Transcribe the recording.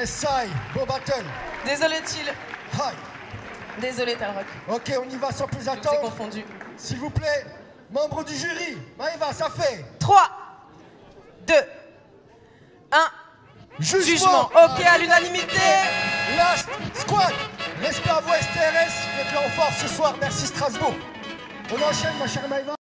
West Side, beau battle. Désolé, Chill. Hi. Désolé, Talrock. Ok, on y va sans plus Je vous ai attendre. confondu. S'il vous plaît, membres du jury. Maëva, ça fait 3, 2, 1. Jugement. Ok, à l'unanimité. Last Squad. Respect à vous, STRS. Vous êtes là en force ce soir. Merci Strasbourg. On enchaîne, ma chère Maëva.